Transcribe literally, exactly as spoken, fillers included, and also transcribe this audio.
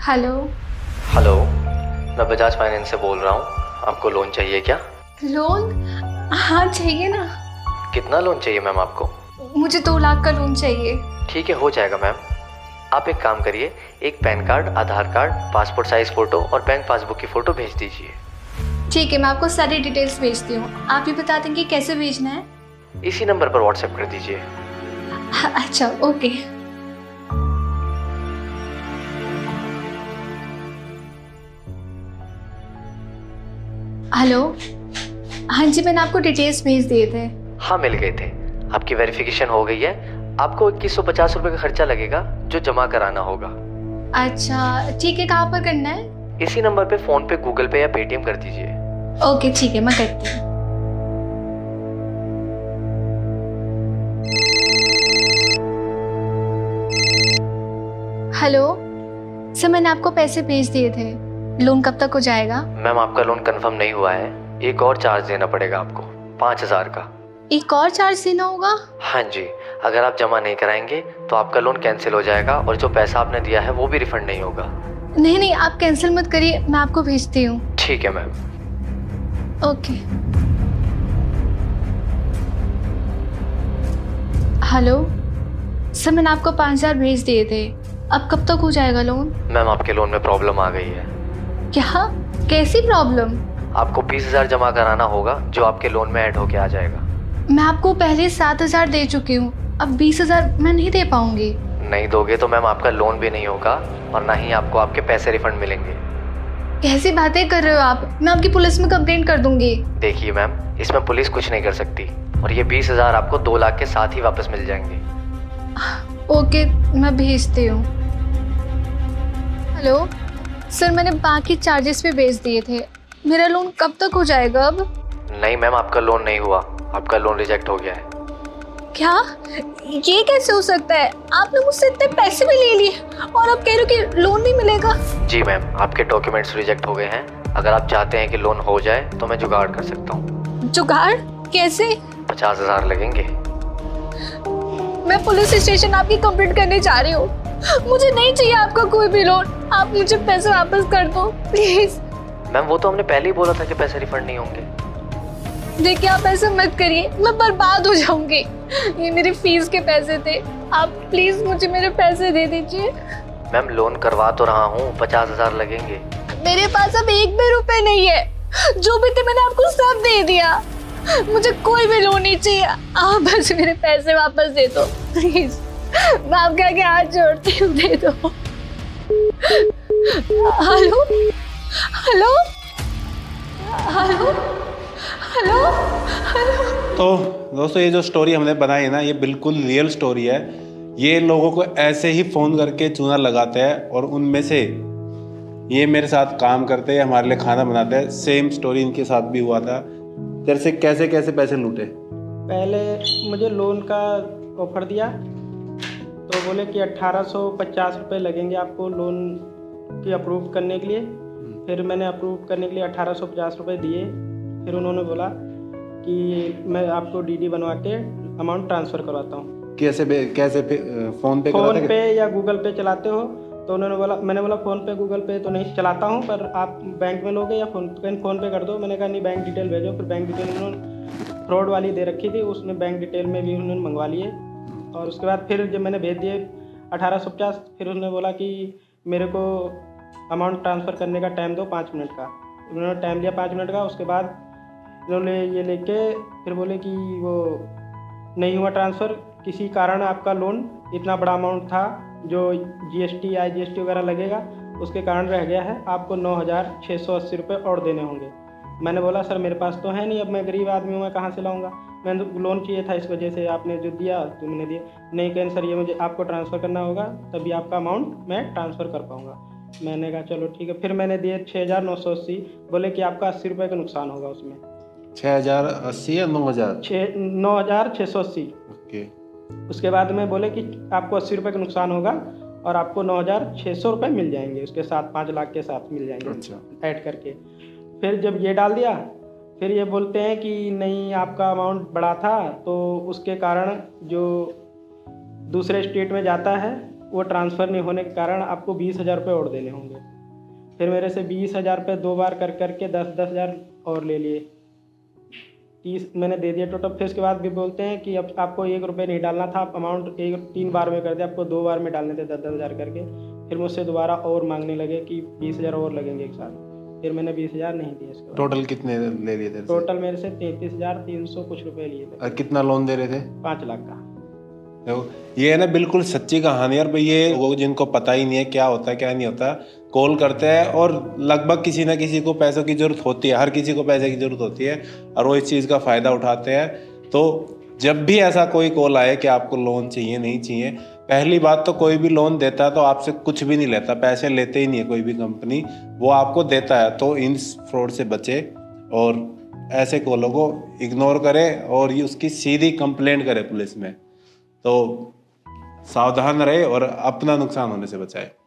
Hello. Hello, मैं Bajaj finance से बोल रहा हूँ। आपको लोन चाहिए क्या? लोन? हाँ चाहिए ना। कितना लोन चाहिए मैम आपको? मुझे दो लाख का लोन चाहिए। ठीक है, हो जाएगा मैम। आप एक काम करिए, एक PAN card, Aadhaar card, passport size photo और बैंक पासबुक की फ़ोटो भेज दीजिए। ठीक है, मैं आपको सारी डिटेल्स भेजती हूँ। आप ही बता देंगे कैसे भेजना है? इसी नंबर पर व्हाट्सएप कर दीजिए। अच्छा, ओके। हेलो। हाँ जी, मैंने आपको डिटेल्स भेज दिए थे। हाँ, मिल गए थे। आपकी वेरिफिकेशन हो गई है। आपको इक्कीस सौ पचास रुपये का खर्चा लगेगा जो जमा कराना होगा। अच्छा ठीक है, कहाँ पर करना है? इसी नंबर पे फ़ोन पे, गूगल पे या पेटीएम कर दीजिए। ओके ठीक है, मैं करती हूँ। हेलो सर, मैंने आपको पैसे भेज दिए थे। लोन कब तक हो जाएगा? मैम, आपका लोन कंफर्म नहीं हुआ है। एक और चार्ज देना पड़ेगा आपको, पाँच हज़ार का। एक और चार्ज देना होगा? हाँ जी, अगर आप जमा नहीं कराएंगे तो आपका लोन कैंसिल हो जाएगा और जो पैसा आपने दिया है वो भी रिफंड नहीं होगा। नहीं नहीं, आप कैंसिल मत करिए, मैं आपको भेजती हूँ। ठीक है मैम। ओके। हेलो सर, मैंने आपको पाँच हजार भेज दिए थे। अब कब तक हो जाएगा लोन? मैम, आपके लोन में प्रॉब्लम आ गई है। क्या? कैसी प्रॉब्लम? आपको बीस हजार जमा कराना होगा जो आपके लोन में ऐड होके आ जाएगा। मैं आपको पहले सात हजार दे चुकी हूँ, अब बीस हजार मैं नहीं दे पाऊंगी। नहीं दोगे तो मैम आपका लोन भी नहीं होगा और ना ही आपको आपके पैसे रिफंड मिलेंगे। कैसी बातें कर रहे हो आप? मैं आपकी पुलिस में कंप्लेंट कर दूंगी। देखिए मैम, इसमें पुलिस कुछ नहीं कर सकती और ये बीस हजार आपको दो लाख के साथ ही वापस मिल जाएंगे। ओके, मैं भेजती हूँ। हेलो सर, मैंने बाकी चार्जेस भी भेज दिए थे। मेरा लोन कब तक हो जाएगा अब? नहीं मैम, आपका लोन नहीं हुआ, आपका लोन रिजेक्ट हो गया है। क्या? ये कैसे हो सकता है? आपने मुझसे इतने पैसे भी ले लिए और अब कह रहे हो कि लोन नहीं मिलेगा? जी मैम, आपके डॉक्यूमेंट्स रिजेक्ट हो गए हैं। अगर आप चाहते हैं कि लोन हो जाए तो मैं जुगाड़ कर सकता हूँ। जुगाड़? कैसे? पचास हजार लगेंगे। मैं पुलिस स्टेशन आपकी कंप्लेंट करने जा रही हूँ। मुझे नहीं चाहिए आपका कोई भी लोन। आप मुझे पैसे वापस कर दो प्लीज। मैम, वो तो हमने पहले ही बोला था कि पैसे रिफंड नहीं होंगे। देखिए, आप ऐसा मत करिए, मैं बर्बाद हो जाऊंगी। ये मेरी फीस के पैसे थे, आप प्लीज मुझे मेरे पैसे दे दीजिए। मैम, लोन करवा तो रहा हूँ, पचास हजार लगेंगे। मेरे पास अब एक भी रुपए नहीं है। जो भी थे मैंने आपको सब दे दिया। मुझे कोई भी लोन नहीं चाहिए, आप बस मेरे पैसे वापस दे दो प्लीज। मैं आपके आगे हाथ जोड़ती हूँ, दे दो। Hello hello hello hello hello. तो दोस्तों, ये जो स्टोरी हमने बनाई है ना, ये बिल्कुल रियल स्टोरी है। ये लोगों को ऐसे ही फ़ोन करके चूना लगाते हैं और उनमें से ये मेरे साथ काम करते हैं, हमारे लिए खाना बनाते हैं। सेम स्टोरी इनके साथ भी हुआ था। तेरे से कैसे कैसे पैसे लूटे? पहले मुझे लोन का ऑफ़र दिया तो बोले कि अट्ठारह सौ पचास रुपये लगेंगे आपको लोन की अप्रूव करने के लिए। फिर मैंने अप्रूव करने के लिए अट्ठारह सौ पचास रुपये दिए। फिर उन्होंने बोला कि मैं आपको डीडी बनवा के अमाउंट ट्रांसफ़र करवाता हूँ। कैसे बे, कैसे पे, फ़ोन पे फ़ोन पे या गूगल पे चलाते हो? तो उन्होंने बोला, मैंने बोला फ़ोन पे गूगल पे तो नहीं चलाता हूँ, पर आप बैंक में लोगे या फ़ोन फ़ोन पे कर दो। मैंने कहा नहीं, बैंक डिटेल भेजो। फिर बैंक डिटेल उन्होंने फ्रॉड वाली दे रखी थी, उसने बैंक डिटेल में भी उन्होंने मंगवा लिए। और उसके बाद फिर जब मैंने भेज दिए अठारह सौ पचास, फिर उन्होंने बोला कि मेरे को अमाउंट ट्रांसफ़र करने का टाइम दो पाँच मिनट का। उन्होंने टाइम दिया पाँच मिनट का। उसके बाद उन्होंने ये लेके फिर बोले कि वो नहीं हुआ ट्रांसफ़र, किसी कारण आपका लोन इतना बड़ा अमाउंट था जो जीएसटी आई जीएसटी वगैरह लगेगा, उसके कारण रह गया है, आपको नौ हज़ार छः सौ अस्सी रुपये और देने होंगे। मैंने बोला सर मेरे पास तो है नहीं, अब मैं गरीब आदमी हूँ, मैं कहाँ से लाऊंगा? मैंने तो लोन चाहिए था, इस वजह से आपने जो दिया तो मैंने दिया। नहीं कहें सर, ये मुझे आपको ट्रांसफ़र करना होगा, तभी आपका अमाउंट मैं ट्रांसफ़र कर पाऊँगा। मैंने कहा चलो ठीक है। फिर मैंने दिए छः हज़ार नौ सौ अस्सी। बोले कि आपका अस्सी रुपये का नुकसान होगा उसमें। छः हज़ार अस्सी या नौ हज़ार? छः नौ हज़ार छः सौ अस्सी। ओके। उसके बाद में बोले कि आपको अस्सी रुपये का नुकसान होगा और आपको नौ हज़ार छः सौ रुपये मिल जाएंगे, उसके साथ पाँच लाख के साथ मिल जाएंगे। अच्छा। ऐड करके फिर जब ये डाल दिया, फिर ये बोलते हैं कि नहीं आपका अमाउंट बड़ा था तो उसके कारण जो दूसरे स्टेट में जाता है वो ट्रांसफ़र नहीं होने के कारण आपको बीस हज़ार रुपये और देने होंगे। फिर मेरे से बीस हज़ार रुपये दो बार कर करके दस दस हज़ार और ले लिए, तीस मैंने दे दिया टोटल। फिर उसके बाद भी बोलते हैं कि अब आपको एक रुपये नहीं डालना था, आप अमाउंट एक तीन बार में कर दिया, आपको दो बार में डालने थे दस दस हज़ार करके। फिर मुझसे दोबारा और मांगने लगे कि बीस हज़ार और लगेंगे एक साथ। फिर मैंने बीस हज़ार नहीं दिए इसके बाद। टोटल कितने ले लिए थे? टोटल मेरे से तैंतीस हज़ार तीन सौ कुछ रुपये लिए थे। और कितना लोन दे रहे थे? पाँच लाख का। देखो ये है ना बिल्कुल सच्ची कहानी। और भाई ये लोगों जिनको पता ही नहीं है क्या होता है क्या नहीं होता, कॉल करते हैं और लगभग किसी ना किसी को पैसों की ज़रूरत होती है, हर किसी को पैसे की ज़रूरत होती है और वो इस चीज़ का फ़ायदा उठाते हैं। तो जब भी ऐसा कोई कॉल आए कि आपको लोन चाहिए नहीं चाहिए, पहली बात तो कोई भी लोन देता है तो आपसे कुछ भी नहीं लेता, पैसे लेते ही नहीं है कोई भी कंपनी, वो आपको देता है। तो इन फ्रॉड से बचे और ऐसे कॉलों को इग्नोर करें और ये उसकी सीधी कंप्लेंट करें पुलिस में। तो सावधान रहे और अपना नुकसान होने से बचाए।